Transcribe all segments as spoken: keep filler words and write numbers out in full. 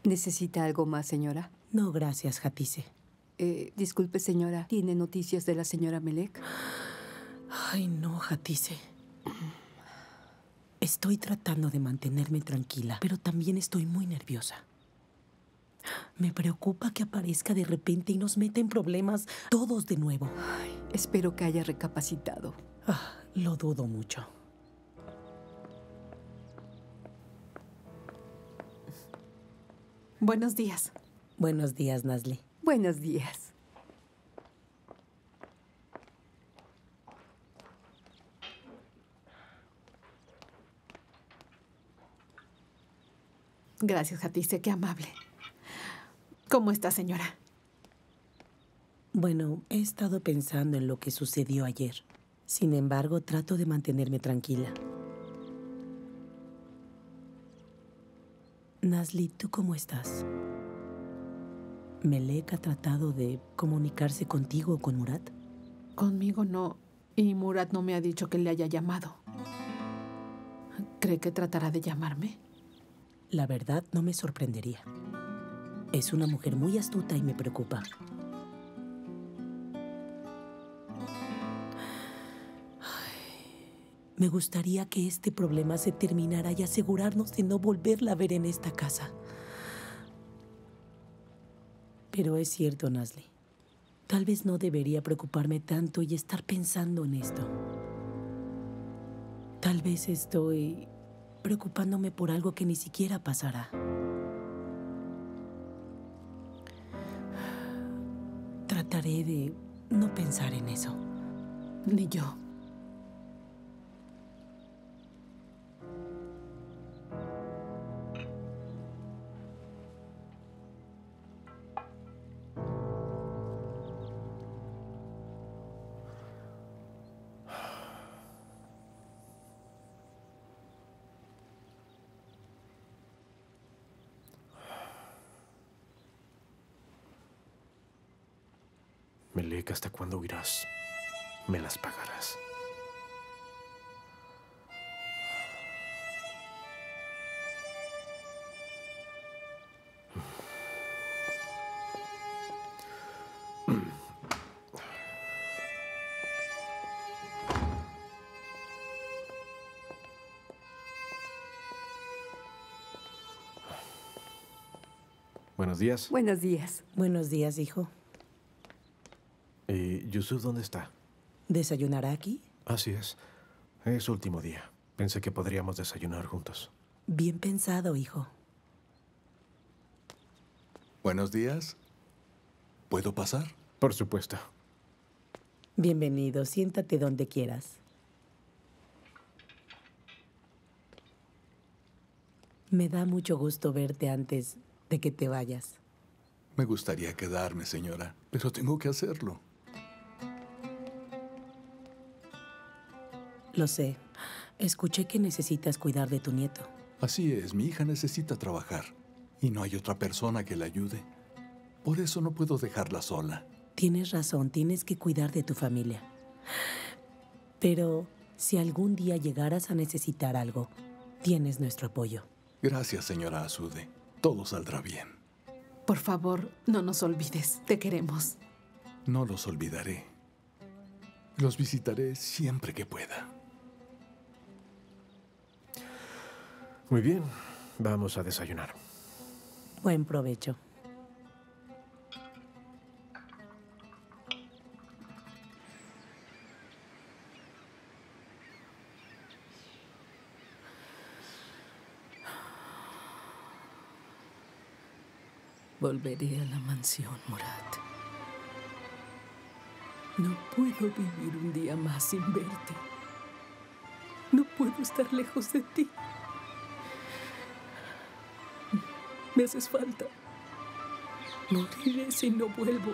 ¿Necesita algo más, señora? No, gracias, Hatice. Eh, disculpe, señora. ¿Tiene noticias de la señora Melek? Ay, no, Hatice. Estoy tratando de mantenerme tranquila, pero también estoy muy nerviosa. Me preocupa que aparezca de repente y nos meta en problemas todos de nuevo. Ay, espero que haya recapacitado. Ah, lo dudo mucho. Buenos días. Buenos días, Nazli. Buenos días. Gracias, Hatice, qué amable. ¿Cómo está, señora? Bueno, he estado pensando en lo que sucedió ayer. Sin embargo, trato de mantenerme tranquila. Nazli, ¿tú cómo estás? ¿Melek ha tratado de comunicarse contigo o con Murat? Conmigo no. Y Murat no me ha dicho que le haya llamado. ¿Cree que tratará de llamarme? La verdad, no me sorprendería. Es una mujer muy astuta y me preocupa. Ay, me gustaría que este problema se terminara y asegurarnos de no volverla a ver en esta casa. Pero es cierto, Nazli. Tal vez no debería preocuparme tanto y estar pensando en esto. Tal vez estoy preocupándome por algo que ni siquiera pasará. Trataré de no pensar en eso. Ni yo. Melek, ¿hasta cuándo irás? Me las pagarás. Buenos días. Buenos días. Buenos días, hijo. ¿Y Yusuf dónde está? ¿Desayunará aquí? Así es. Es su último día. Pensé que podríamos desayunar juntos. Bien pensado, hijo. Buenos días. ¿Puedo pasar? Por supuesto. Bienvenido. Siéntate donde quieras. Me da mucho gusto verte antes de que te vayas. Me gustaría quedarme, señora, pero tengo que hacerlo. Lo sé. Escuché que necesitas cuidar de tu nieto. Así es, mi hija necesita trabajar y no hay otra persona que la ayude. Por eso no puedo dejarla sola. Tienes razón, tienes que cuidar de tu familia. Pero si algún día llegaras a necesitar algo, tienes nuestro apoyo. Gracias, señora Asude. Todo saldrá bien. Por favor, no nos olvides. Te queremos. No los olvidaré. Los visitaré siempre que pueda. Muy bien. Vamos a desayunar. Buen provecho. Volveré a la mansión, Murat. No puedo vivir un día más sin verte. No puedo estar lejos de ti. Me haces falta. Moriré si no vuelvo.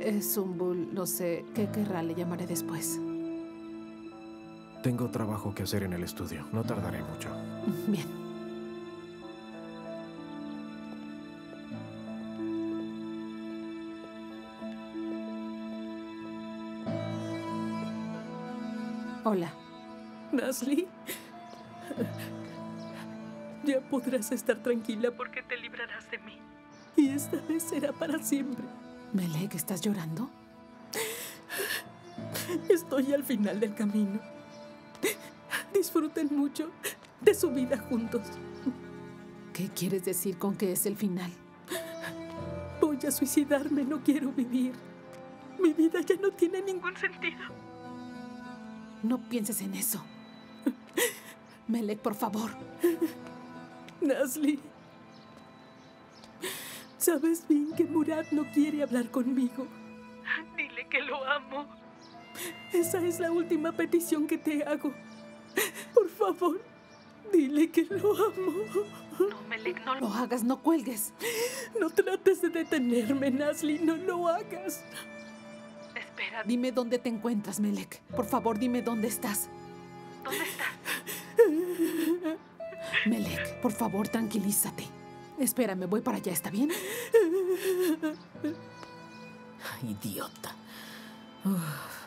Es Sumbul, no sé qué querrá, le llamaré después. Tengo trabajo que hacer en el estudio. No tardaré mucho. Bien. Hola. Nasli, ya podrás estar tranquila porque te librarás de mí. Y esta vez será para siempre. Melek, ¿estás llorando? Estoy al final del camino. Disfruten mucho de su vida juntos. ¿Qué quieres decir con que es el final? Voy a suicidarme, no quiero vivir. Mi vida ya no tiene ningún sentido. No pienses en eso. Melek, por favor. Nasli, sabes bien que Murad no quiere hablar conmigo. Dile que lo amo. Esa es la última petición que te hago. Por favor, dile que lo amo. No, Melek, no lo hagas, no cuelgues. No trates de detenerme, Nasli, no lo hagas. Espera, dime dónde te encuentras, Melek. Por favor, dime dónde estás. ¿Dónde estás? Melek, por favor, tranquilízate. Espérame, voy para allá, ¿está bien? Idiota. Uf.